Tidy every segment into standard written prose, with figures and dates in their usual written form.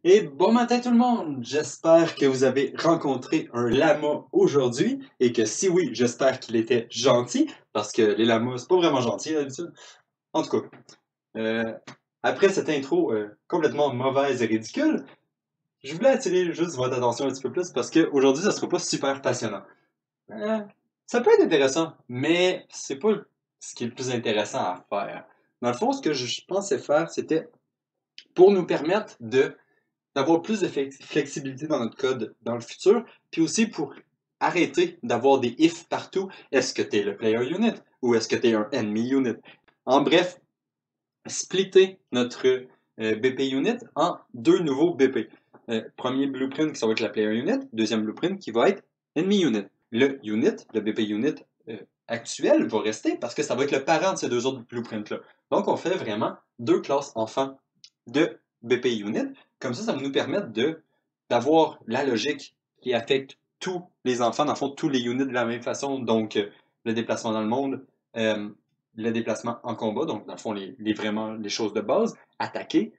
Et bon matin tout le monde! J'espère que vous avez rencontré un lama aujourd'hui et que si oui, j'espère qu'il était gentil parce que les lamas, c'est pas vraiment gentil d'habitude. En tout cas, euh, après cette intro complètement mauvaise et ridicule, je voulais attirer juste votre attention un petit peu plus parce qu'aujourd'hui, ça sera pas super passionnant. Euh, Ça peut être intéressant, mais c'est pas ce qui est le plus intéressant à faire. Dans le fond, ce que je pensais faire, c'était pour nous permettre de d'avoir plus de flexibilité dans notre code dans le futur, puis aussi pour arrêter d'avoir des ifs partout. Est-ce que tu es le player unit ou est-ce que tu es un enemy unit? En bref, splitter notre BP unit en deux nouveaux BP. Premier blueprint qui va être la player unit, deuxième blueprint qui va être enemy unit. Le unit, le BP unit actuel va rester parce que ça va être le parent de ces deux autres blueprints-là. Donc, on fait vraiment deux classes enfants de BP unit. Comme ça va nous permettre d'avoir la logique qui affecte tous les enfants, dans le fond, tous les units de la même façon. Donc, le déplacement dans le monde, euh, le déplacement en combat, donc dans le fond, vraiment les choses de base, attaquer,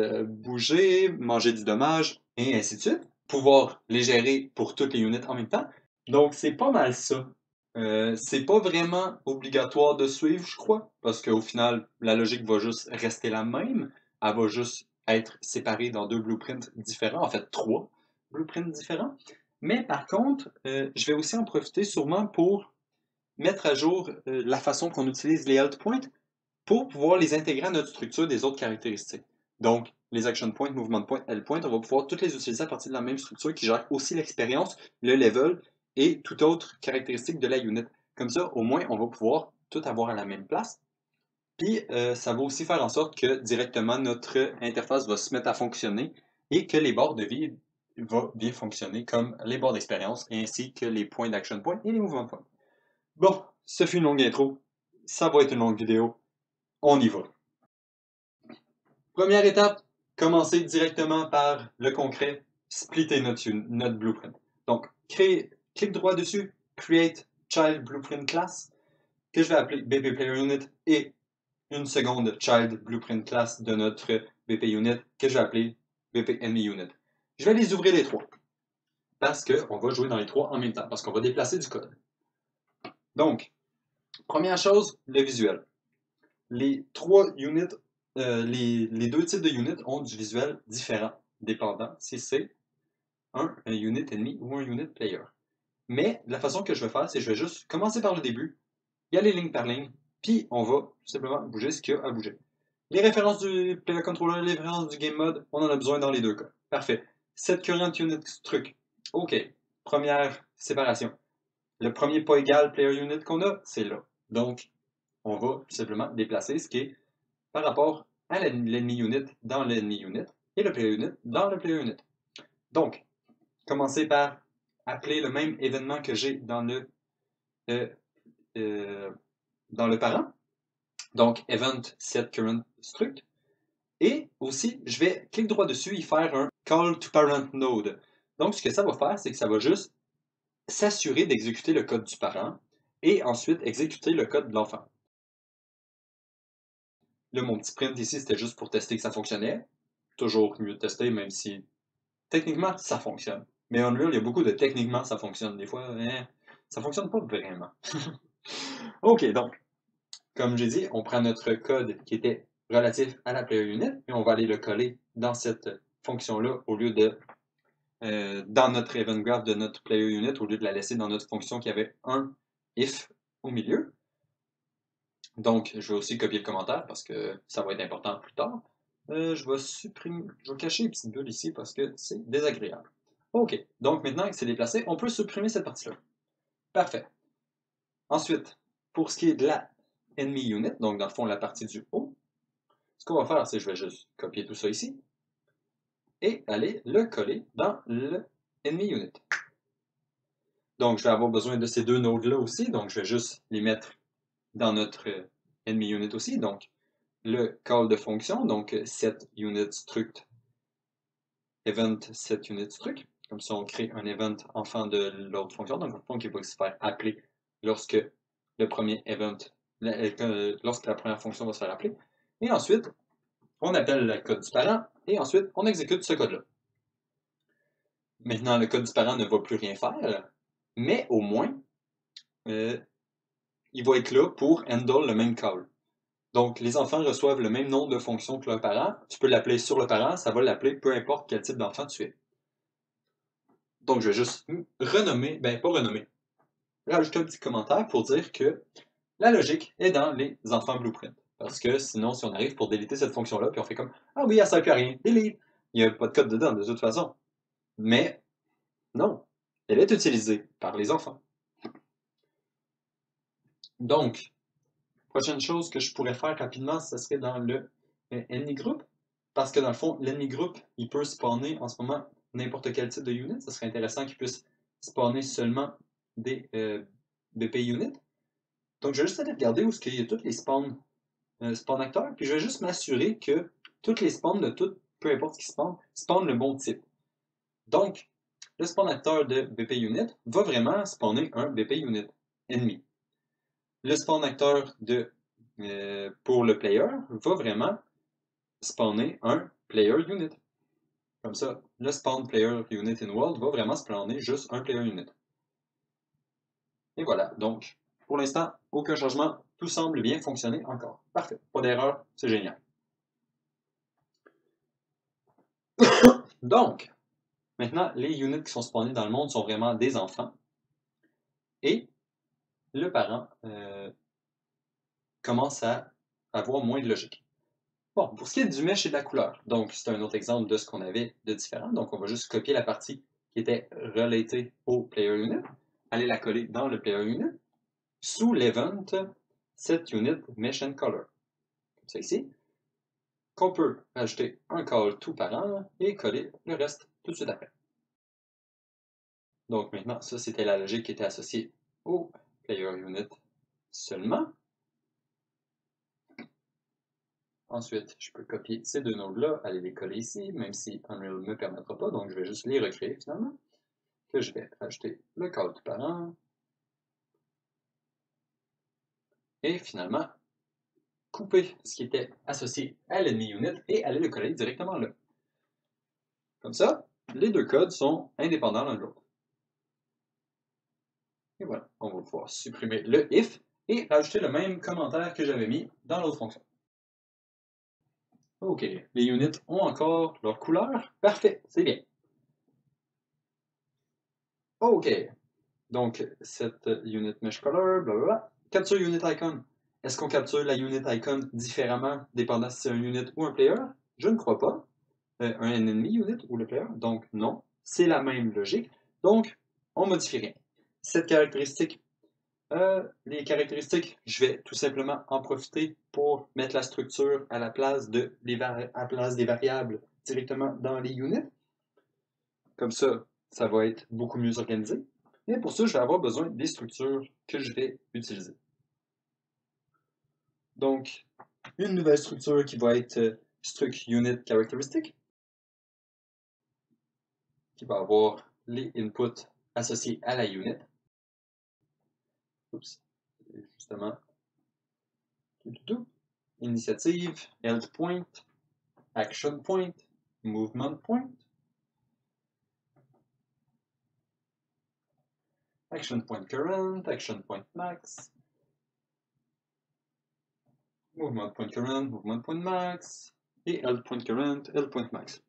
bouger, manger du dommage, et ainsi de suite. Pouvoir les gérer pour toutes les units en même temps. Donc, c'est pas mal ça. C'est pas vraiment obligatoire de suivre, je crois, parce qu'au final, la logique va juste rester la même. Elle va juste être séparée dans deux blueprints différents, en fait trois blueprints différents. Mais par contre, je vais aussi en profiter sûrement pour mettre à jour la façon qu'on utilise les health points pour pouvoir les intégrer à notre structure des autres caractéristiques. Donc, les action points, movement points, health points, on va pouvoir toutes les utiliser à partir de la même structure qui gère aussi l'expérience, le level et toute autre caractéristique de la unit. Comme ça, au moins, on va pouvoir tout avoir à la même place. Puis, ça va aussi faire en sorte que directement notre interface va se mettre à fonctionner et que les barres de vie vont bien fonctionner comme les barres d'expérience ainsi que les points d'action point et les mouvements points. Bon, ce fut une longue intro. Ça va être une longue vidéo. On y va. Première étape, commencer directement par le concret, splitter notre blueprint. Donc, clic droit dessus, Create Child Blueprint Class, que je vais appeler BP Player Unit, et une seconde Child Blueprint Class de notre BP Unit, que je vais appeler BP Enemy Unit. Je vais les ouvrir les trois, parce qu'on va jouer dans les trois en même temps, parce qu'on va déplacer du code. Donc, première chose, le visuel. Les trois units, les deux types de units ont du visuel différent, dépendant si c'est un unit ennemi ou un unit player. Mais la façon que je vais faire, c'est que je vais juste commencer par le début, y aller ligne par ligne, puis on va tout simplement bouger ce qu'il y a à bouger. Les références du player controller, les références du game mode, on en a besoin dans les deux cas. Parfait. Set current unit truc. OK. Première séparation. Le premier pas égal player unit qu'on a, c'est là. Donc, on va tout simplement déplacer ce qui est par rapport à l'enemy unit dans l'enemy unit et le player unit dans le player unit. Donc, commencer par appeler le même événement que j'ai euh, euh, dans le parent. Donc, event set current struct. Et aussi, je vais cliquer droit dessus et faire un call to parent node. Donc, ce que ça va faire, c'est que ça va juste s'assurer d'exécuter le code du parent et ensuite exécuter le code de l'enfant. Là, mon petit print ici, c'était juste pour tester que ça fonctionnait. Toujours mieux de tester, même si techniquement, ça fonctionne. Mais Unreal, il y a beaucoup de techniquement, ça fonctionne. Des fois, ça fonctionne pas vraiment. OK, donc, comme j'ai dit, on prend notre code qui était relatif à la player unit et on va aller le coller dans cette fonction-là au lieu de dans notre event graph de notre player unit au lieu de la laisser dans notre fonction qui avait un if au milieu. Donc, je vais aussi copier le commentaire parce que ça va être important plus tard. Je vais cacher les petites bulles ici parce que c'est désagréable. OK, donc maintenant que c'est déplacé, on peut supprimer cette partie-là. Parfait. Ensuite, pour ce qui est de la enemy unit, donc dans le fond la partie du haut, ce qu'on va faire, c'est que je vais juste copier tout ça ici et aller le coller dans le enemy unit. Donc, je vais avoir besoin de ces deux nodes-là aussi, donc je vais juste les mettre dans notre enemy unit aussi. Donc, le call de fonction, donc set unit struct event set unit struct. Comme ça, on crée un event enfant de l'autre fonction, donc un fonction qui va se faire appeler lorsque le premier event, lorsque la première fonction va se faire appeler. Et ensuite, on appelle le code du parent et ensuite on exécute ce code-là. Maintenant, le code du parent ne va plus rien faire, mais au moins, il va être là pour handle le même call. Donc, les enfants reçoivent le même nombre de fonctions que leur parent. Tu peux l'appeler sur le parent, ça va l'appeler peu importe quel type d'enfant tu es. Donc, je vais juste renommer, ben pas renommer, rajouter un petit commentaire pour dire que la logique est dans les enfants blueprint. Parce que sinon, si on arrive pour déliter cette fonction-là, puis on fait comme ah oui, elle sert plus à rien, delete. Il n'y a pas de code dedans de toute façon. Mais non, elle est utilisée par les enfants. Donc, prochaine chose que je pourrais faire rapidement, ce serait dans le enemy group. Parce que dans le fond, l'enemy group, il peut spawner en ce moment n'importe quel type de unit. Ce serait intéressant qu'il puisse spawner seulement des BP units. Donc, je vais juste aller regarder où est-ce qu'il y a tous les spawn acteurs, puis je vais juste m'assurer que toutes les spawns de tout, peu importe ce qui spawn le bon type. Donc, le spawn acteur de BP unit va vraiment spawner un BP unit ennemi. Le spawn acteur pour le player va vraiment spawner un player unit. Comme ça, le spawn player unit in world va vraiment spawner juste un player unit. Et voilà, donc, pour l'instant, aucun changement, tout semble bien fonctionner encore. Parfait, pas d'erreur, c'est génial. Donc, maintenant, les units qui sont spawnés dans le monde sont vraiment des enfants. Et le parent commence à avoir moins de logique. Bon, pour ce qui est du mesh et de la couleur, donc c'est un autre exemple de ce qu'on avait de différent. Donc, on va juste copier la partie qui était relatée au player unit, aller la coller dans le player unit, sous l'event set unit mesh and color. Comme ça ici, qu'on peut ajouter un call tout parent et coller le reste tout de suite après. Donc maintenant, ça c'était la logique qui était associée au player unit seulement. Ensuite, je peux copier ces deux nodes-là, aller les coller ici, même si Unreal ne me permettra pas, donc je vais juste les recréer finalement. Que je vais ajouter le call du parent. Et finalement, couper ce qui était associé à l'enemy unit et aller le coller directement là. Comme ça, les deux codes sont indépendants l'un de l'autre. Et voilà, on va pouvoir supprimer le if et rajouter le même commentaire que j'avais mis dans l'autre fonction. Ok, les units ont encore leur couleur. Parfait, c'est bien. Ok, donc cette unit mesh color, blablabla. Capture unit icon. Est-ce qu'on capture la unit icon différemment, dépendant si c'est un unit ou un player? Je ne crois pas. Un enemy unit ou le player? Donc non, c'est la même logique. Donc, on modifie rien. Cette caractéristique, les caractéristiques, je vais tout simplement en profiter pour mettre la structure à la place, des variables directement dans les units. Comme ça, ça va être beaucoup mieux organisé. Et pour ça, je vais avoir besoin des structures que je vais utiliser. Donc, une nouvelle structure qui va être struct unit characteristic, qui va avoir les inputs associés à la unit. Oups, justement. Initiative, health point, action point, movement point. Action point current, action point max. Movement point current, movement point max. Et health point current, health point max.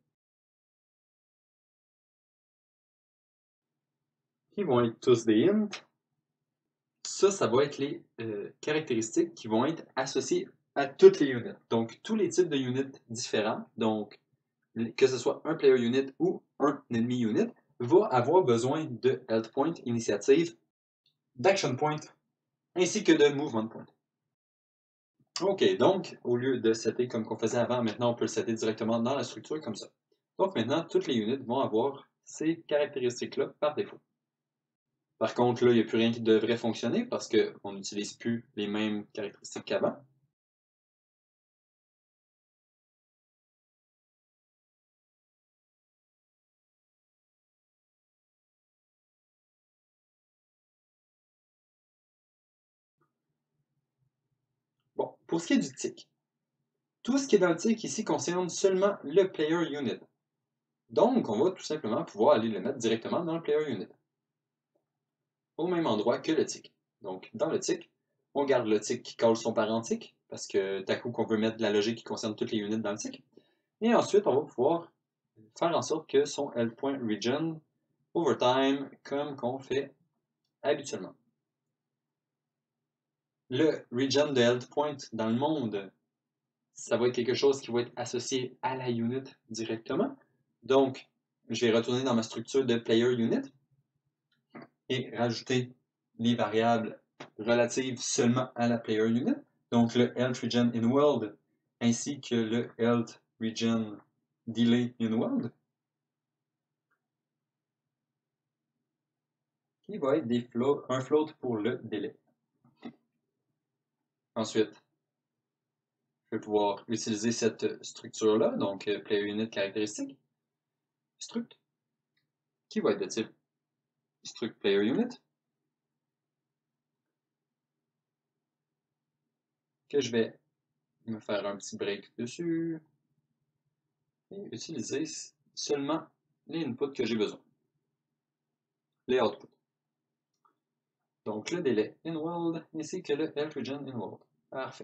Qui vont être tous des int. Ça va être les caractéristiques qui vont être associées à toutes les units. Donc, tous les types de units différents, donc que ce soit un player unit ou un enemy unit, va avoir besoin de health point, initiative, d'action point, ainsi que de movement point. Ok, donc, au lieu de setter comme qu'on faisait avant, maintenant on peut le setter directement dans la structure comme ça. Donc maintenant, toutes les units vont avoir ces caractéristiques-là par défaut. Par contre, là, il n'y a plus rien qui devrait fonctionner parce qu'on n'utilise plus les mêmes caractéristiques qu'avant. Bon, pour ce qui est du tick, Tout ce qui est dans le tick ici concerne seulement le player unit. Donc, on va tout simplement pouvoir aller le mettre directement dans le player unit. Au même endroit que le tick. Donc, dans le tick, on garde le tick qui colle son parent tick, parce que d'un coup qu'on veut mettre de la logique qui concerne toutes les units dans le tick. Et ensuite, on va pouvoir faire en sorte que son health.region overtime, comme qu'on fait habituellement. Le region de health point dans le monde, ça va être quelque chose qui va être associé à la unit directement. Donc, je vais retourner dans ma structure de player unit et rajouter les variables relatives seulement à la player unit. Donc, le health region in world ainsi que le health region delay in world, qui va être un float pour le délai. Ensuite, je vais pouvoir utiliser cette structure-là, donc player unit caractéristique, struct, qui va être de type struct player unit, que je vais me faire un petit break dessus et utiliser seulement les inputs que j'ai besoin, les outputs. Donc le délai in world ainsi que le health region in world. Parfait.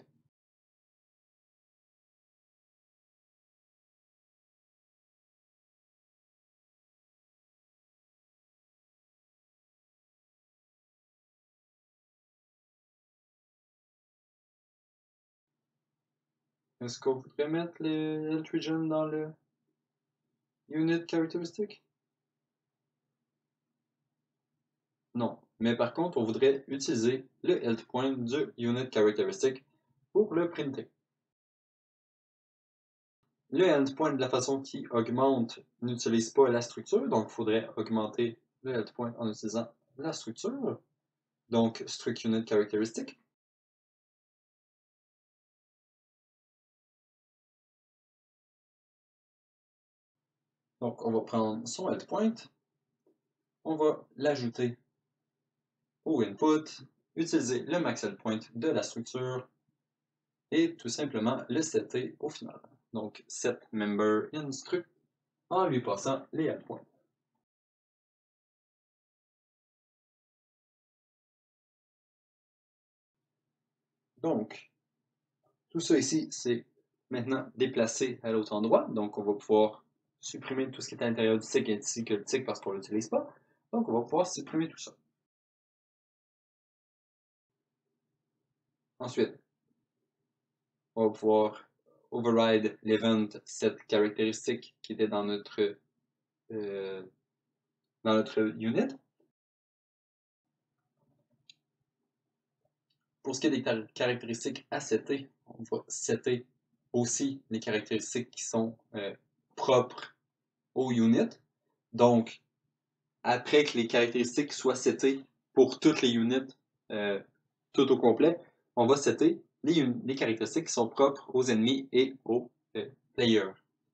Est-ce qu'on voudrait mettre le health region dans le unit characteristic? Non. Mais par contre, on voudrait utiliser le health point du unit characteristic pour le printer. Le health point de la façon qui augmente n'utilise pas la structure, donc il faudrait augmenter le health point en utilisant la structure. Donc struct unit characteristic. Donc on va prendre son health point, on va l'ajouter au input, utiliser le max health point de la structure et tout simplement le setter au final. Donc set member in struct en lui passant les health points. Donc, tout ça ici, c'est maintenant déplacé à l'autre endroit. Donc, on va pouvoir supprimer tout ce qui est à l'intérieur du tick ainsi que le tick parce qu'on ne l'utilise pas. Donc, on va pouvoir supprimer tout ça. Ensuite, on va pouvoir override l'event set caractéristique qui était euh, dans notre unit. Pour ce qui est des caractéristiques à setter, on va setter aussi les caractéristiques qui sont propres au unit. Donc, après que les caractéristiques soient settées pour toutes les units, euh, tout au complet, on va setter les caractéristiques qui sont propres aux ennemis et aux players.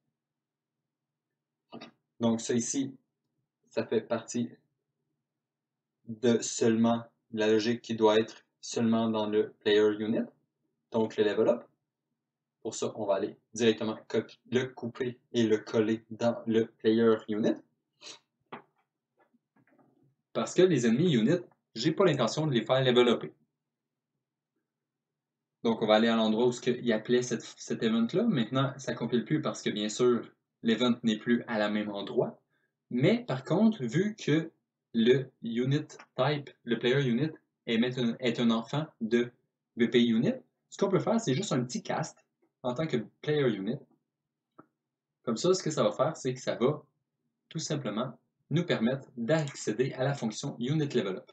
Donc, ça ici, ça fait partie de seulement la logique qui doit être seulement dans le player unit, donc le level up. Pour ça, on va aller directement le couper et le coller dans le player unit. Parce que les ennemis unit, j'ai pas l'intention de les faire level upper. Donc, on va aller à l'endroit où il appelait cet event-là. Maintenant, ça ne compile plus parce que, bien sûr, l'event n'est plus à la même endroit. Mais, par contre, vu que le unit type, le player unit, est un enfant de BP unit, ce qu'on peut faire, c'est juste un petit cast en tant que player unit. Comme ça, ce que ça va faire, c'est que ça va tout simplement nous permettre d'accéder à la fonction unitLevelUp.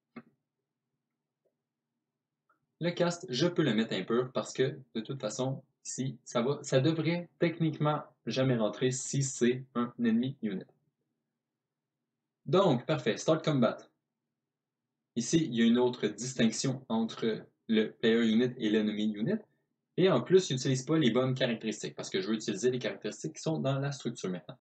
Le cast, je peux le mettre impur parce que, de toute façon, ici, ça devrait techniquement jamais rentrer si c'est un ennemi unit. Donc, parfait, Start Combat. Ici, il y a une autre distinction entre le player unit et l'enemy unit. Et en plus, il n'utilise pas les bonnes caractéristiques parce que je veux utiliser les caractéristiques qui sont dans la structure maintenant.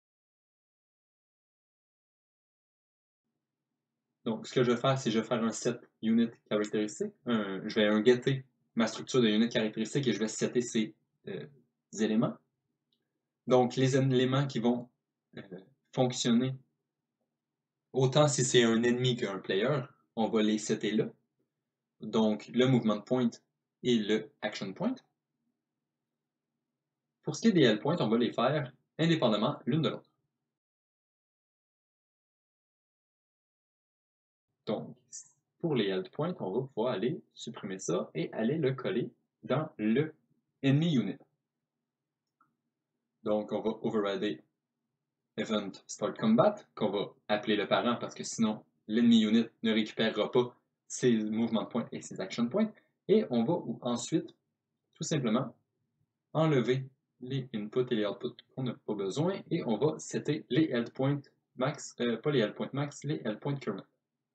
Donc, ce que je vais faire, c'est que je vais faire un set unit caractéristique. Je vais getter ma structure de unit caractéristique et je vais setter ces éléments. Donc, les éléments qui vont fonctionner, autant si c'est un ennemi qu'un player, on va les setter là. Donc, le movement point et le action point. Pour ce qui est des health points, on va les faire indépendamment l'une de l'autre. Donc, pour les health points, on va pouvoir aller supprimer ça et aller le coller dans le enemy unit. Donc, on va overrider event start combat, qu'on va appeler le parent parce que sinon, l'enemy unit ne récupérera pas ses mouvements points et ses action points. Et on va ensuite, tout simplement, enlever les inputs et les outputs qu'on n'a pas besoin et on va setter les health points max, pas les health points max, les health points current.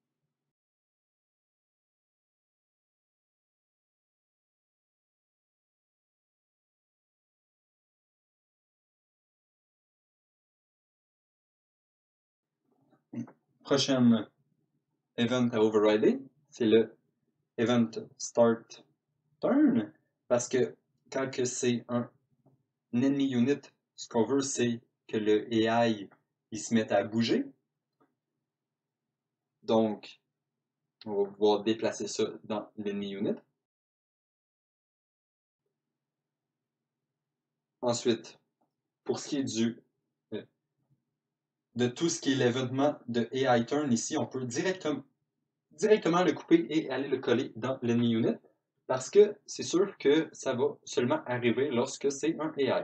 Prochain event à overrider, c'est le event start turn, parce que quand c'est un enemy unit, ce qu'on veut, c'est que le AI il se mette à bouger. Donc, on va pouvoir déplacer ça dans l'enemy unit. Ensuite, pour ce qui est de tout ce qui est l'événement de AI turn ici, on peut directement le couper et aller le coller dans l'enemy unit parce que c'est sûr que ça va seulement arriver lorsque c'est un AI.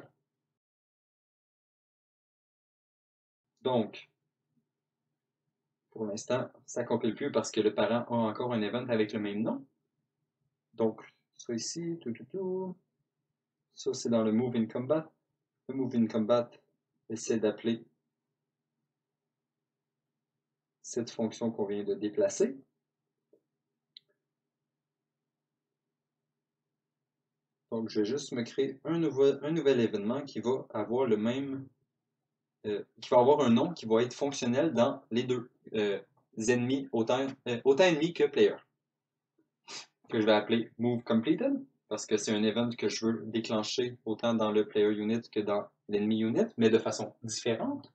Donc, pour l'instant, ça ne compile plus parce que le parent a encore un event avec le même nom. Donc, ça ici, tout. Ça, c'est dans le Move in Combat. Le Move in Combat essaie d'appeler cette fonction qu'on vient de déplacer. Donc, je vais juste me créer un nouvel événement qui va avoir le même, qui va avoir un nom qui va être fonctionnel dans les deux ennemis, autant ennemis que player. Que je vais appeler Move Completed, parce que c'est un event que je veux déclencher autant dans le player unit que dans l'enemy unit, mais de façon différente.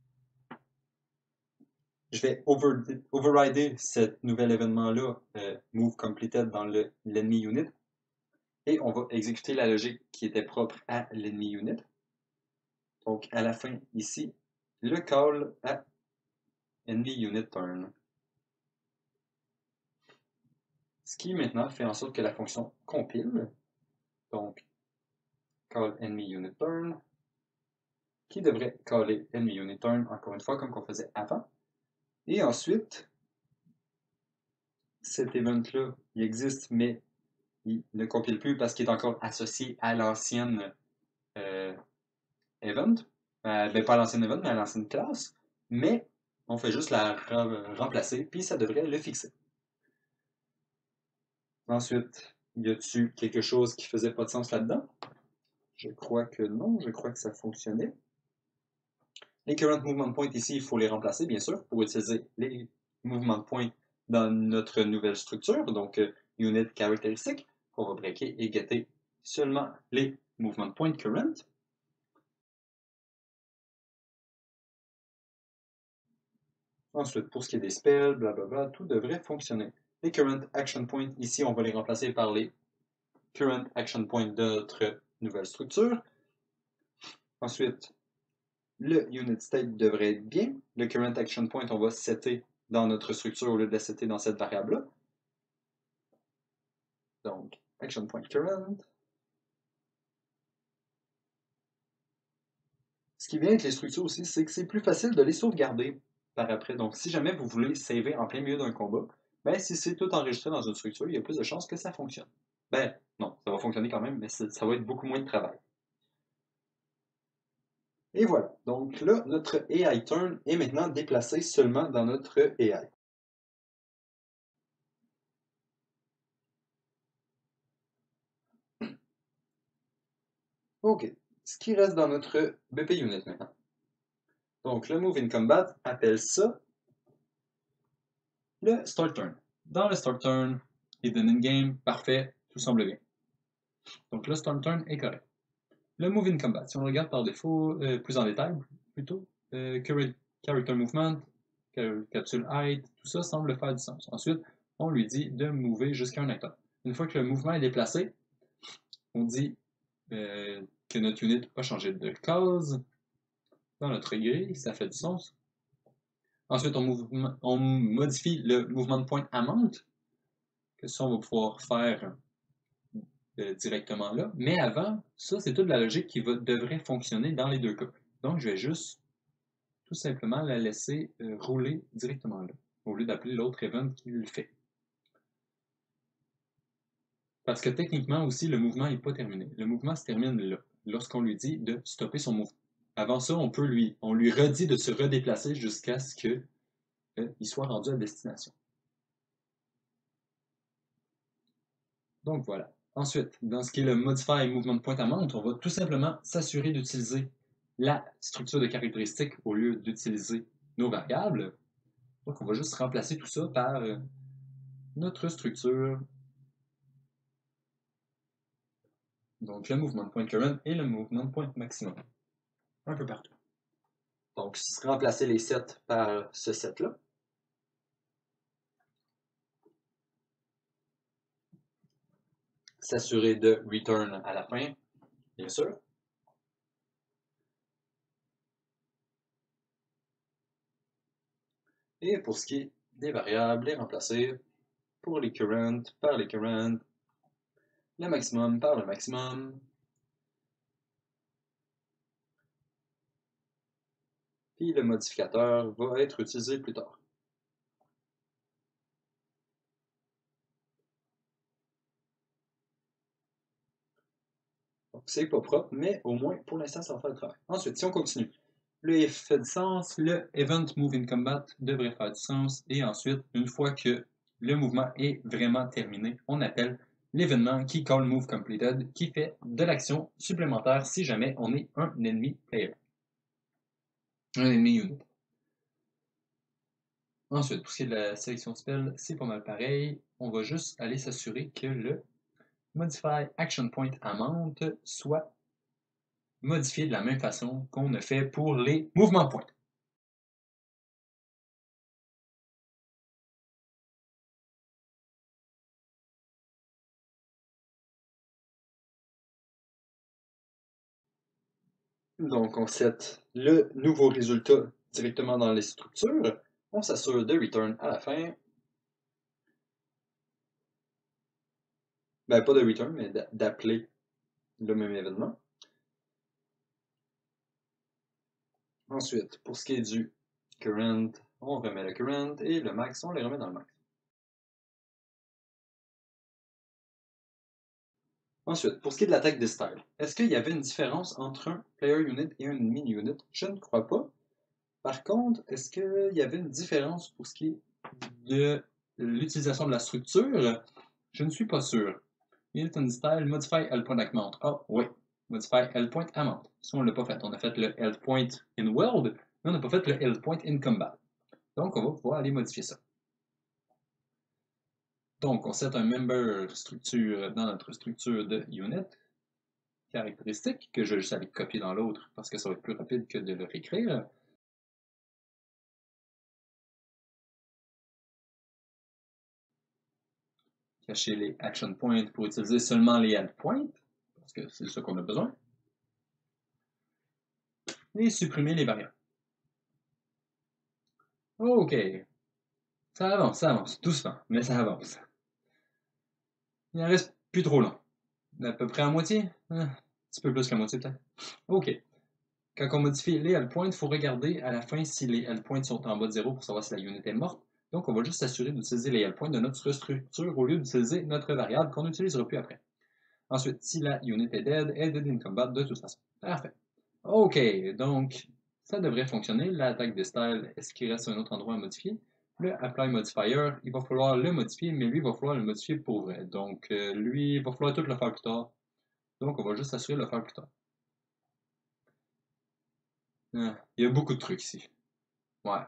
Je vais overrider ce nouvel événement-là, Move Completed, dans l'enemy unit, et on va exécuter la logique qui était propre à l'enemy unit. Donc, à la fin, ici, le call à enemy unit turn. Ce qui maintenant fait en sorte que la fonction compile. Donc, call enemy unit turn, qui devrait caller enemy unit turn encore une fois comme qu'on faisait avant. Et ensuite, cet event-là, il existe, mais il ne compile plus parce qu'il est encore associé à l'ancienne event. Ben, pas à l'ancienne event, mais à l'ancienne classe. Mais on fait juste la remplacer, puis ça devrait le fixer. Ensuite, y a-tu quelque chose qui faisait pas de sens là-dedans? Je crois que non, je crois que ça fonctionnait. Les current movement points ici, il faut les remplacer, bien sûr, pour utiliser les mouvements de points dans notre nouvelle structure, donc unit caractéristique. On va breaker et getter seulement les mouvements de points current. Ensuite, pour ce qui est des spells, blablabla, tout devrait fonctionner. Les current action points, ici, on va les remplacer par les current action points de notre nouvelle structure. Ensuite, le unit state devrait être bien. Le current action point, on va setter dans notre structure au lieu de le setter dans cette variable-là. Donc, action point current. Ce qui vient avec les structures aussi, c'est que c'est plus facile de les sauvegarder par après. Donc, si jamais vous voulez saver en plein milieu d'un combat, ben, si c'est tout enregistré dans une structure, il y a plus de chances que ça fonctionne. Ben, non, ça va fonctionner quand même, mais ça va être beaucoup moins de travail. Et voilà. Donc là, notre AI turn est maintenant déplacé seulement dans notre AI. OK. Ce qui reste dans notre BP unit maintenant. Donc, le move in combat appelle ça le start turn. Dans le start turn, hidden in game, parfait, tout semble bien. Donc, le start turn est correct. Le Move in Combat, si on le regarde par défaut, plus en détail, plutôt, Character Movement, Capsule Height, tout ça semble faire du sens. Ensuite, on lui dit de mover jusqu'à un acteur. Une fois que le mouvement est déplacé, on dit que notre unit a changé de case dans notre grille, ça fait du sens. Ensuite, on modifie le mouvement de point amount, que ça, on va pouvoir faire directement là. Mais avant, ça, c'est toute la logique qui devrait fonctionner dans les deux cas. Donc, je vais juste tout simplement la laisser rouler directement là, au lieu d'appeler l'autre event qui le fait. Parce que techniquement aussi, le mouvement n'est pas terminé. Le mouvement se termine là, lorsqu'on lui dit de stopper son mouvement. Avant ça, on lui redit de se redéplacer jusqu'à ce qu'il soit rendu à destination. Donc voilà. Ensuite, dans ce qui est le Modify Movement de Point amount, on va tout simplement s'assurer d'utiliser la structure de caractéristiques au lieu d'utiliser nos variables. Donc on va juste remplacer tout ça par notre structure. Donc le mouvement de point current et le mouvement de point maximum. Un peu partout. Donc remplacer les sets par ce set-là. S'assurer de return à la fin, bien sûr. Et pour ce qui est des variables, les remplacer pour les current par les current, le maximum par le maximum, puis le modificateur va être utilisé plus tard. Donc c'est pas propre, mais au moins pour l'instant ça va faire le travail. Ensuite, si on continue, le if fait du sens, le event move in combat devrait faire du sens, et ensuite, une fois que le mouvement est vraiment terminé, on appelle l'événement qui call move completed, qui fait de l'action supplémentaire si jamais on est un ennemi player. Un ennemi unit. Ensuite, pour ce qui est de la sélection de spell, c'est pas mal pareil. On va juste aller s'assurer que le Modify Action Point Amount soit modifié de la même façon qu'on a fait pour les mouvements points. Donc, on set le nouveau résultat directement dans les structures. On s'assure de return à la fin. Ben, pas de return, mais d'appeler le même événement. Ensuite, pour ce qui est du current, on remet le current et le max, on les remet dans le max. Ensuite, pour ce qui est de l'attaque des styles, est-ce qu'il y avait une différence entre un player unit et un enemy unit? Je ne crois pas. Par contre, est-ce qu'il y avait une différence pour ce qui est de l'utilisation de la structure? Je ne suis pas sûr. Unit and style, modify L point amount. Ah oui, modify L point amount. Ça, on ne l'a pas fait. On a fait le L point in world, mais on n'a pas fait le L point in combat. Donc, on va pouvoir aller modifier ça. Donc, on set un member structure dans notre structure de unit caractéristique, que je vais juste aller copier dans l'autre parce que ça va être plus rapide que de le réécrire. Cacher les action points pour utiliser seulement les add points, parce que c'est ça qu'on a besoin. Et supprimer les variables. OK. Ça avance, doucement, mais ça avance. Il en reste plus trop long. À peu près à moitié? Un petit peu plus qu'à moitié peut-être. OK. Quand on modifie les L points, il faut regarder à la fin si les L points sont en bas de 0 pour savoir si la unit est morte. Donc, on va juste s'assurer d'utiliser les L points de notre structure au lieu d'utiliser notre variable qu'on n'utilisera plus après. Ensuite, si la unit est dead, elle est dead in combat de toute façon. Parfait. OK, donc ça devrait fonctionner. L'attaque des styles, est-ce qu'il reste un autre endroit à modifier? Le apply modifier, il va falloir le modifier, mais lui, il va falloir le modifier pour vrai. Donc, lui, il va falloir tout le faire plus tard. Donc, on va juste s'assurer de le faire plus tard. Il y a beaucoup de trucs ici. Ouais.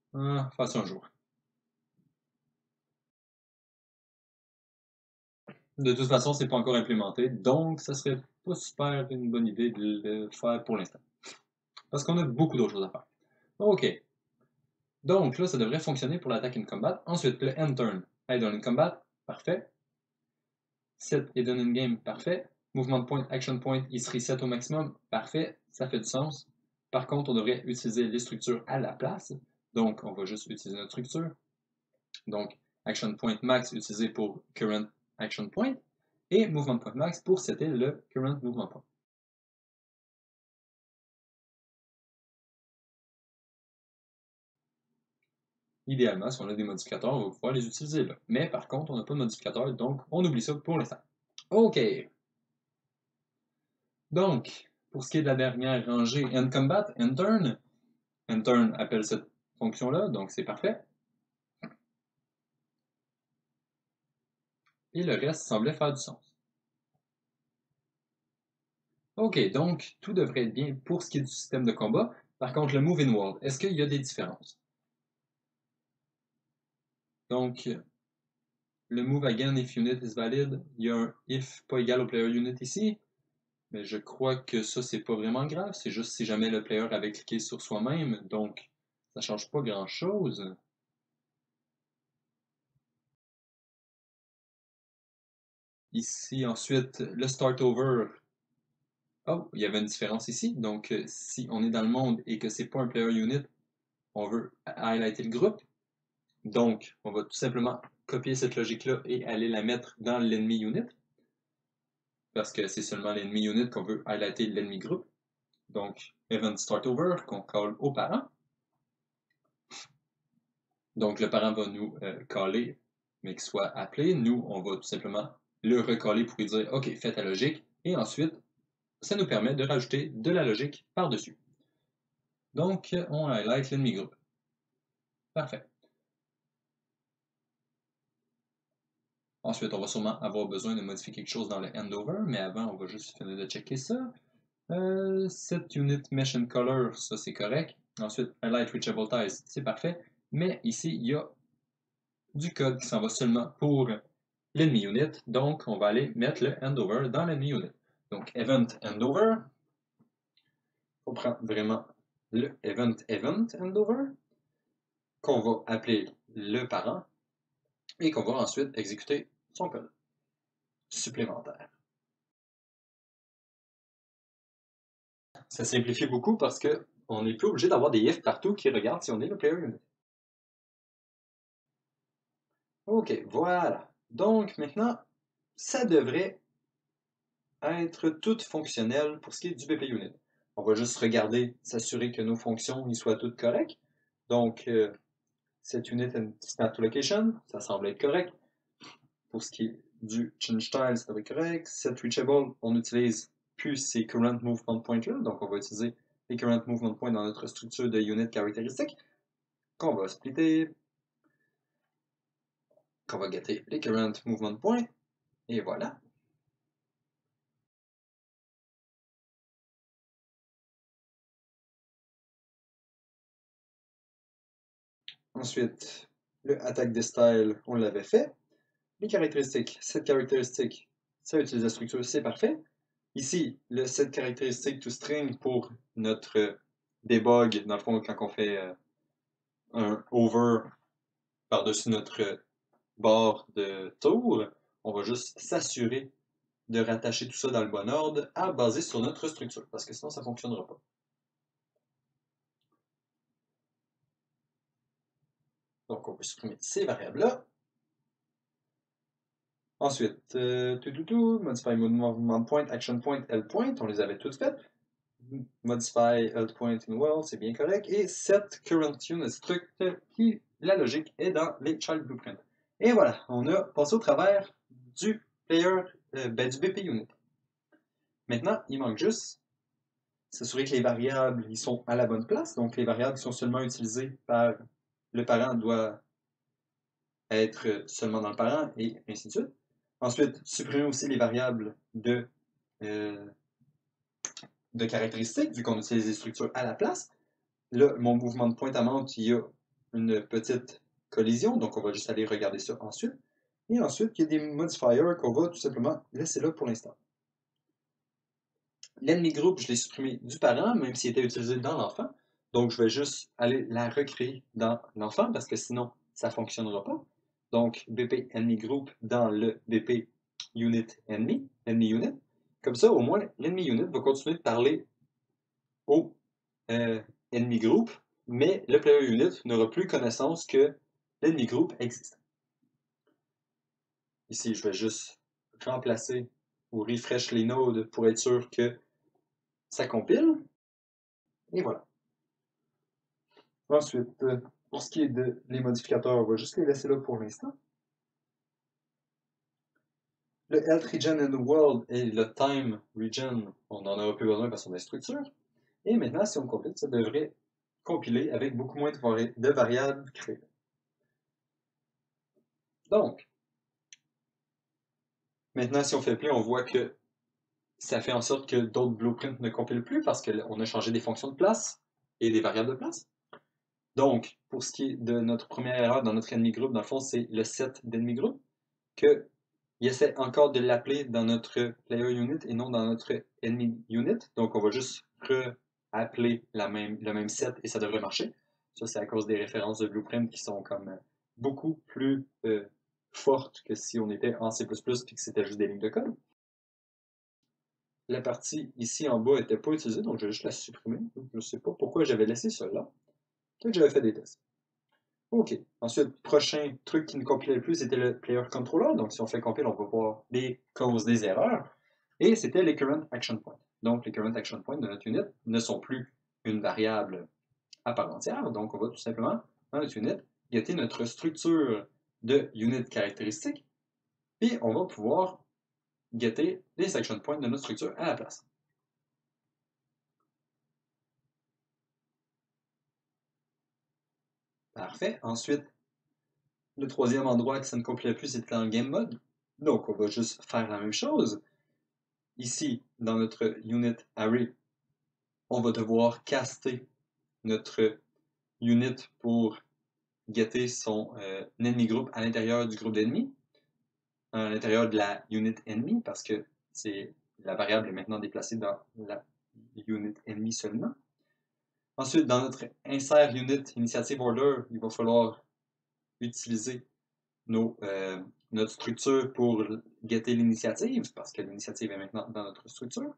Fasse un jour. De toute façon, c'est pas encore implémenté, donc ça serait pas super une bonne idée de le faire pour l'instant. Parce qu'on a beaucoup d'autres choses à faire. OK. Donc là, ça devrait fonctionner pour l'attaque in combat. Ensuite, le end turn. Aid on in combat, parfait. Set hidden in game, parfait. Movement point, action point, il se reset au maximum, parfait, ça fait du sens. Par contre, on devrait utiliser les structures à la place. Donc, on va juste utiliser notre structure. Donc, action point max utilisé pour current action point. Et movement point max pour setter le current movement point. Idéalement, si on a des modificateurs, on va pouvoir les utiliser là. Mais par contre, on n'a pas de modificateur, donc on oublie ça pour l'instant. OK. Donc, pour ce qui est de la dernière rangée, end combat, end turn. End turn appelle cette fonction-là, donc c'est parfait. Et le reste semblait faire du sens. OK, donc tout devrait être bien pour ce qui est du système de combat. Par contre, le move in world, est-ce qu'il y a des différences? Donc, le move again if unit is valid, il y a un if pas égal au player unit ici, mais je crois que ça, c'est pas vraiment grave, c'est juste si jamais le player avait cliqué sur soi-même, donc ça change pas grand-chose. Ici, ensuite, le start over. Oh, il y avait une différence ici, donc si on est dans le monde et que c'est pas un player unit, on veut highlighter le groupe. Donc, on va tout simplement copier cette logique-là et aller la mettre dans l'ennemi unit. Parce que c'est seulement l'ennemi unit qu'on veut highlighter l'ennemi groupe. Donc, event start over qu'on call au parent. Donc, le parent va nous caller, mais qu'il soit appelé. Nous, on va tout simplement le recaller pour lui dire OK, fais ta logique. Et ensuite, ça nous permet de rajouter de la logique par-dessus. Donc, on highlight l'ennemi groupe. Parfait. Ensuite, on va sûrement avoir besoin de modifier quelque chose dans le handover, mais avant, on va juste finir de checker ça. Set unit mesh and color, ça c'est correct. Ensuite, highlight reachable ties, c'est parfait. Mais ici, il y a du code qui s'en va seulement pour l'enemy unit. Donc, on va aller mettre le handover dans l'enemy unit. Donc, event handover. On prend vraiment le event handover qu'on va appeler le parent et qu'on va ensuite exécuter son code supplémentaire. Ça simplifie beaucoup parce qu'on n'est plus obligé d'avoir des ifs partout qui regardent si on est le player unit. OK, voilà. Donc maintenant, ça devrait être tout fonctionnel pour ce qui est du BP Unit. On va juste regarder, s'assurer que nos fonctions y soient toutes correctes. Donc, set unit and snap to location, ça semble être correct. Pour ce qui est du change style, ça doit être correct. Set reachable, on utilise plus ces current movement points là, donc on va utiliser les current movement points dans notre structure de unit caractéristique, qu'on va splitter, qu'on va getter les current movement points, et voilà. Ensuite, le attaque des styles, on l'avait fait. Les caractéristiques, cette caractéristique, ça utilise la structure, c'est parfait. Ici, le set caractéristique to string pour notre debug, dans le fond, quand on fait un over par-dessus notre barre de tour, on va juste s'assurer de rattacher tout ça dans le bon ordre à baser sur notre structure, parce que sinon ça ne fonctionnera pas. Donc on peut supprimer ces variables-là. Ensuite, modify movement point, action point, L point, on les avait toutes faites. Modify L point in world, c'est bien correct. Et set current unit struct, qui, la logique, est dans les child blueprint. Et voilà, on a passé au travers du player, du BP unit. Maintenant, il manque juste s'assurer que les variables ils sont à la bonne place. Donc, les variables qui sont seulement utilisées par le parent doivent être seulement dans le parent et ainsi de suite. Ensuite, supprimer aussi les variables de caractéristiques, vu qu'on utilise les structures à la place. Là, mon mouvement de pointe à montre, il y a une petite collision, donc on va juste aller regarder ça ensuite. Et ensuite, il y a des modifiers qu'on va tout simplement laisser là pour l'instant. L'enemy group, je l'ai supprimé du parent, même s'il était utilisé dans l'enfant. Donc, je vais juste aller la recréer dans l'enfant parce que sinon, ça ne fonctionnera pas. Donc, BP enemy group dans le BP unit enemy unit. Comme ça, au moins, l'enemy unit va continuer de parler au enemy group, mais le player unit n'aura plus connaissance que l'enemy group existe. Ici, je vais juste remplacer ou refresh les nodes pour être sûr que ça compile. Et voilà. Ensuite, pour ce qui est des modificateurs, on va juste les laisser là pour l'instant. Le health regen and world et le time regen, on n'en aura plus besoin parce qu'on a structure. Et maintenant, si on compile, ça devrait compiler avec beaucoup moins de variables créées. Donc, maintenant, si on fait play, on voit que ça fait en sorte que d'autres blueprints ne compilent plus parce qu'on a changé des fonctions de place et des variables de place. Donc, pour ce qui est de notre première erreur dans notre enemy group, dans le fond, c'est le set d'enemy group, qu'il essaie encore de l'appeler dans notre player unit et non dans notre enemy unit. Donc, on va juste appeler le même set et ça devrait marcher. Ça, c'est à cause des références de blueprint qui sont comme beaucoup plus fortes que si on était en C++ et que c'était juste des lignes de code. La partie ici en bas n'était pas utilisée, donc je vais juste la supprimer. Je ne sais pas pourquoi j'avais laissé cela. Peut-être que j'avais fait des tests. OK. Ensuite, prochain truc qui ne compilait plus, c'était le player controller. Donc, si on fait compile, on va voir les causes des erreurs. Et c'était les current action points. Donc, les current action points de notre unit ne sont plus une variable à part entière. Donc, on va tout simplement, dans notre unit, getter notre structure de unit caractéristique. Puis, on va pouvoir getter les action points de notre structure à la place. Parfait. Ensuite, le troisième endroit que ça ne compilait plus, c'était en game mode. Donc, on va juste faire la même chose. Ici, dans notre unit array, on va devoir caster notre unit pour getter son enemy group à l'intérieur du groupe d'ennemis, à l'intérieur de la unit enemy, parce que la variable est maintenant déplacée dans la unit enemy seulement. Ensuite, dans notre insert unit initiative order, il va falloir utiliser notre structure pour getter l'initiative, parce que l'initiative est maintenant dans notre structure.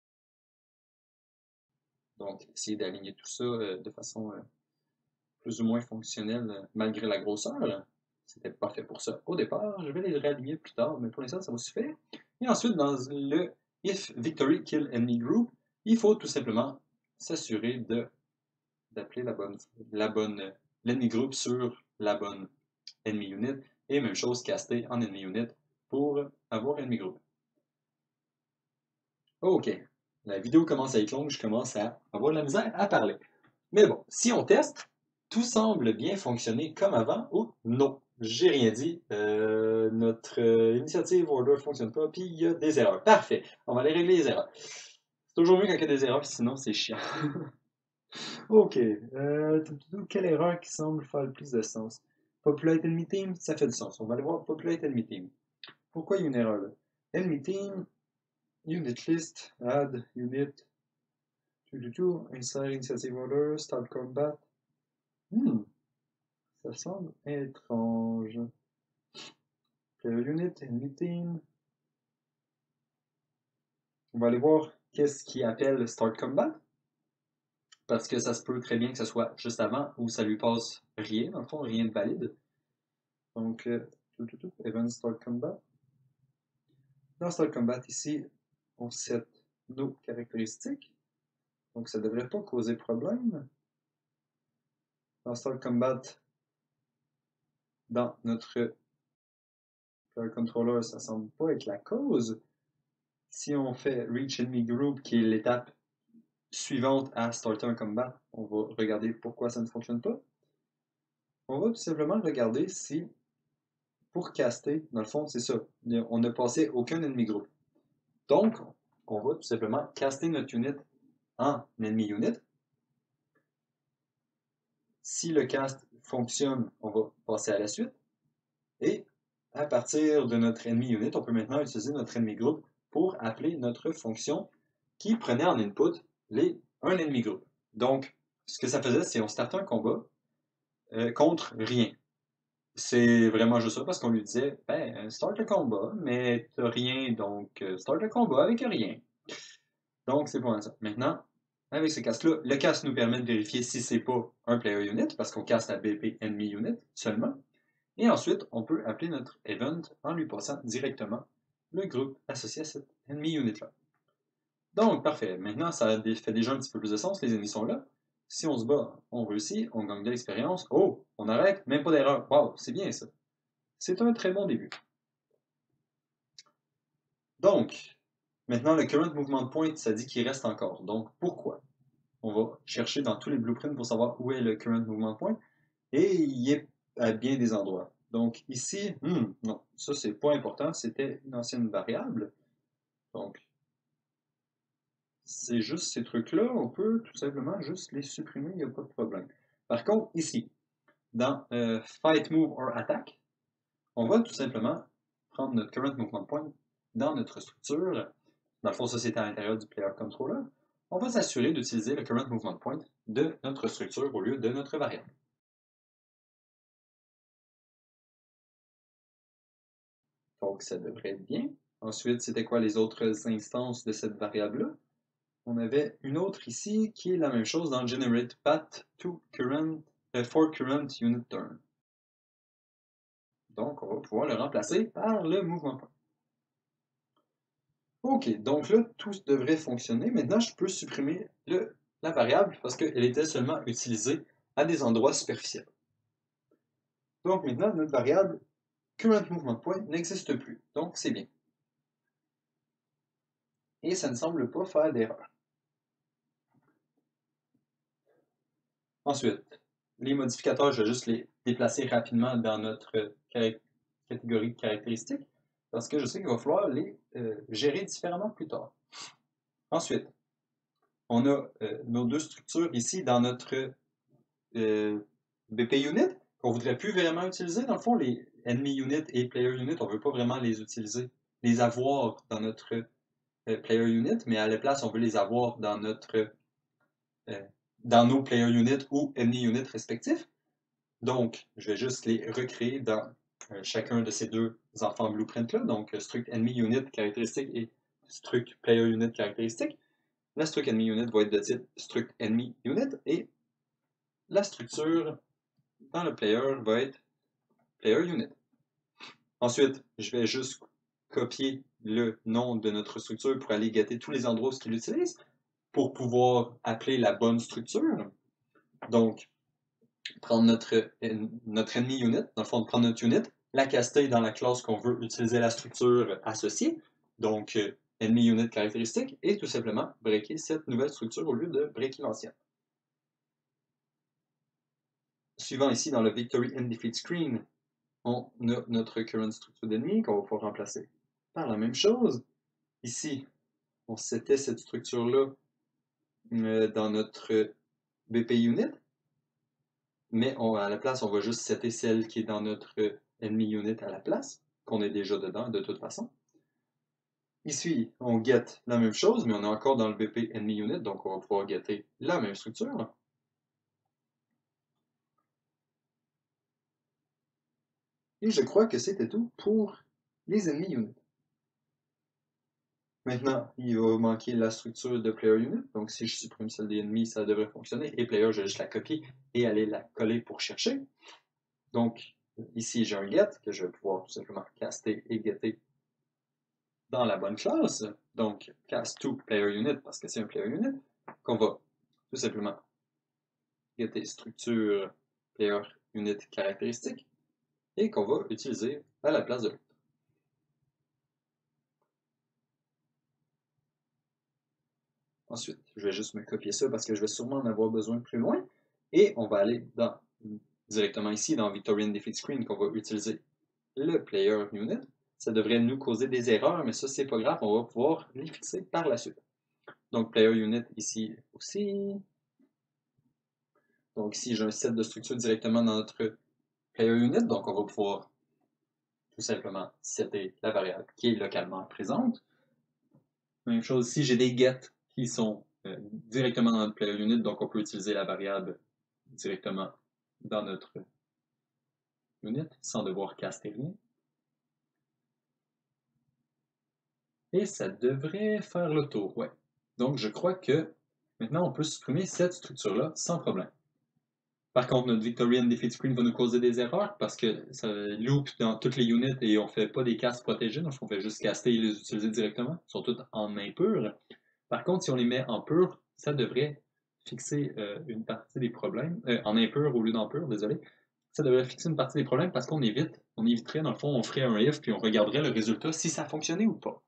Donc, essayer d'aligner tout ça de façon plus ou moins fonctionnelle malgré la grosseur. C'était parfait pour ça au départ. Je vais les réaligner plus tard, mais pour l'instant, ça va suffire. Et ensuite, dans le if victory kill enemy group, il faut tout simplement s'assurer d'appeler l'enemy group sur la bonne enemy unit. Et même chose, caster en enemy unit pour avoir enemy group. OK. La vidéo commence à être longue, je commence à avoir de la misère à parler. Mais bon, si on teste, tout semble bien fonctionner comme avant ou non. J'ai rien dit. Notre initiative order ne fonctionne pas, puis il y a des erreurs. Parfait. On va aller régler les erreurs. C'est toujours mieux quand il y a des erreurs, sinon c'est chiant. OK. Quelle erreur qui semble faire le plus de sens? Populate enemy team, ça fait du sens. On va aller voir Populate enemy team. Pourquoi il y a une erreur là? Enemy team, unit list, add, unit, insert initiative order, start combat. Ça semble étrange. Player unit, enemy team. On va aller voir qu'est-ce qui appelle start combat. Parce que ça se peut très bien que ce soit juste avant ou ça lui passe rien, dans le fond, rien de valide. Donc, event start combat. Dans start combat ici, on set nos caractéristiques. Donc, ça ne devrait pas causer problème. Dans start combat, dans notre player controller, ça ne semble pas être la cause. Si on fait reach enemy group, qui est l'étape suivante à starter un combat, on va regarder pourquoi ça ne fonctionne pas. On va tout simplement regarder si, pour caster, dans le fond, c'est ça, on n'a passé aucun ennemi group. Donc, on va tout simplement caster notre unit en ennemi unit. Si le cast fonctionne, on va passer à la suite. Et à partir de notre enemy unit, on peut maintenant utiliser notre enemy group pour appeler notre fonction qui prenait en input un enemy group. Donc, ce que ça faisait, c'est on startait un combat contre rien. C'est vraiment juste ça, parce qu'on lui disait, ben, start le combat, mais t'as rien, donc start le combat avec rien. Donc, c'est pour ça. Maintenant, avec ce cast-là, le cast nous permet de vérifier si c'est pas un player unit, parce qu'on caste à BP enemy unit seulement. Et ensuite, on peut appeler notre event en lui passant directement le groupe associé à cette enemy unit-là. Donc, parfait. Maintenant, ça fait déjà un petit peu plus de sens. Les ennemis sont là. Si on se bat, on réussit, on gagne de l'expérience. Oh, on arrête, même pas d'erreur. Wow, c'est bien ça. C'est un très bon début. Donc, maintenant, le current movement point, ça dit qu'il reste encore. Donc, pourquoi? On va chercher dans tous les blueprints pour savoir où est le current movement point. Et il est à bien des endroits. Donc, ici, non, ça, c'est pas important. C'était une ancienne variable. Donc, c'est juste ces trucs-là, on peut tout simplement juste les supprimer, il n'y a pas de problème. Par contre, ici, dans Fight, Move or Attack, on va tout simplement prendre notre Current Movement Point dans notre structure. Dans le fond, ça c'est à l'intérieur du Player Controller. On va s'assurer d'utiliser le Current Movement Point de notre structure au lieu de notre variable. Donc, ça devrait être bien. Ensuite, c'était quoi les autres instances de cette variable-là? On avait une autre ici qui est la même chose dans Generate Path to Current, for Current Unit Turn. Donc, on va pouvoir le remplacer par le mouvement point. OK, donc là, tout devrait fonctionner. Maintenant, je peux supprimer la variable parce qu'elle était seulement utilisée à des endroits superficiels. Donc maintenant, notre variable Current Movement Point n'existe plus. Donc, c'est bien. Et ça ne semble pas faire d'erreur. Ensuite, les modificateurs, je vais juste les déplacer rapidement dans notre catégorie de caractéristiques parce que je sais qu'il va falloir les gérer différemment plus tard. Ensuite, on a nos deux structures ici dans notre BP Unit qu'on ne voudrait plus vraiment utiliser. Dans le fond, les Enemy Unit et Player Unit, on ne veut pas vraiment les utiliser, les avoir dans notre Player Unit, mais à la place, on veut les avoir dans dans nos Player Unit ou Enemy Unit respectifs. Donc, je vais juste les recréer dans chacun de ces deux enfants blueprint-là. Donc, struct enemy unit caractéristique et struct player unit caractéristique. La struct enemy unit va être de type struct enemy unit et la structure dans le player va être player unit. Ensuite, je vais juste copier le nom de notre structure pour aller gâter tous les endroits où il l'utilise pour pouvoir appeler la bonne structure. Donc, prendre notre enemy unit, dans le fond, prendre notre unit, la caster dans la classe qu'on veut utiliser la structure associée, donc enemy unit caractéristique, et tout simplement breaker cette nouvelle structure au lieu de breaker l'ancienne. Suivant ici dans le Victory and Defeat screen, on a notre current structure d'ennemi qu'on va pouvoir remplacer par la même chose. Ici, on setait cette structure-là dans notre BP unit, mais à la place, on va juste setter celle qui est dans notre enemy unit à la place, qu'on est déjà dedans de toute façon. Ici, on get la même chose, mais on est encore dans le BP enemy unit, donc on va pouvoir getter la même structure. Et je crois que c'était tout pour les enemy units. Maintenant, il va manquer la structure de player unit, donc si je supprime celle des ennemis, ça devrait fonctionner. Et player, je vais juste la copier et aller la coller pour chercher. Donc, ici, j'ai un get que je vais pouvoir tout simplement caster et getter dans la bonne classe. Donc, cast to player unit parce que c'est un player unit qu'on va tout simplement getter structure player unit caractéristique et qu'on va utiliser à la place de l'autre. Ensuite, je vais juste me copier ça parce que je vais sûrement en avoir besoin plus loin. Et on va aller directement ici dans Victory and Defeat Screen qu'on va utiliser le player unit. Ça devrait nous causer des erreurs, mais ça, c'est pas grave, on va pouvoir les fixer par la suite. Donc, player unit ici aussi. Donc, ici, j'ai un set de structure directement dans notre player unit, donc on va pouvoir tout simplement setter la variable qui est localement présente. Même chose si j'ai des get qui sont directement dans notre player unit, donc on peut utiliser la variable directement dans notre unit sans devoir caster rien. Et ça devrait faire le tour, ouais. Donc je crois que maintenant on peut supprimer cette structure-là sans problème. Par contre, notre Victory and Defeat screen va nous causer des erreurs parce que ça loop dans toutes les units et on ne fait pas des castes protégés, donc on fait juste caster et les utiliser directement. Ils sont toutes en impur. Par contre, si on les met en pur, ça devrait fixer une partie des problèmes. En impur au lieu d'en pur, désolé. Ça devrait fixer une partie des problèmes parce qu'on éviterait, dans le fond, on ferait un if puis on regarderait le résultat si ça fonctionnait ou pas.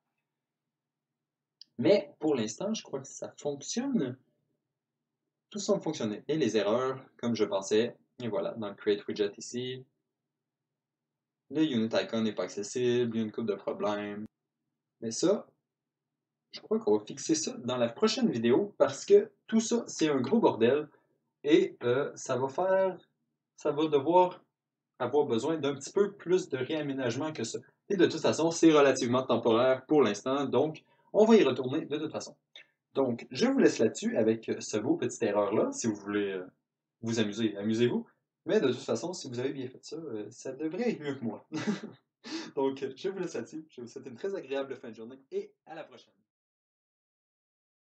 Mais pour l'instant, je crois que ça fonctionne. Tout semble fonctionner. Et les erreurs, comme je pensais, et voilà, dans le Create Widget ici, le Unit Icon n'est pas accessible, il y a une couple de problèmes. Mais ça, je crois qu'on va fixer ça dans la prochaine vidéo parce que tout ça, c'est un gros bordel et ça va devoir avoir besoin d'un petit peu plus de réaménagement que ça. Et de toute façon, c'est relativement temporaire pour l'instant, donc on va y retourner de toute façon. Donc, je vous laisse là-dessus avec ce beau petite erreur-là. Si vous voulez vous amuser, amusez-vous. Mais de toute façon, si vous avez bien fait ça, ça devrait être mieux que moi. Donc, je vous laisse là-dessus. Je vous souhaite une très agréable fin de journée et à la prochaine.